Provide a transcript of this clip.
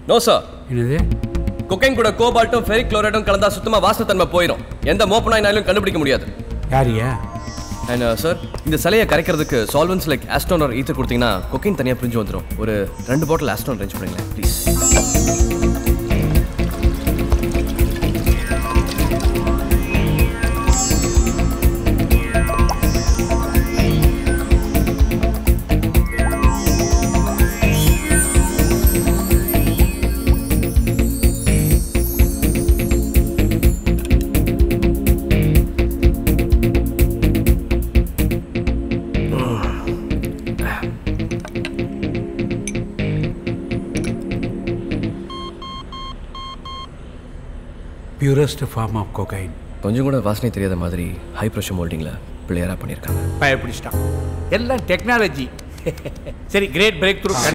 No sir. என்னது? Cocaine கூட கோபால்ட்டும் ferric குளோரைடும் கலந்தா சுத்தமா வாசத்தன்மை போயிடும். எந்த மோப்பனாயினாலும் கண்டுபிடிக்க முடியாது. யாரியா? அண்ட் சார், இந்த சிலையை கரைக்கிறதுக்கு solvents like acetone or ether கொடுத்தீங்கன்னா கொக்கைன் தனியாக பிரிஞ்சு வந்துடும். ஒரு 2 பாட்டில் ஆஸ்டோன் அரேஞ்ச் பண்ணுங்களேன் please. Purest form of cocaine. கொஞ்சம் கூட வாசனை தெரியாத மாதிரி ஹை ப்ரெஷர் மோல்டிங்கில் பிள்ளையராக பண்ணியிருக்காங்க. பயப்பிடிச்சிட்டான். எல்லாம் டெக்னாலஜி. சரி, கிரேட் பிரேக் த்ரூ.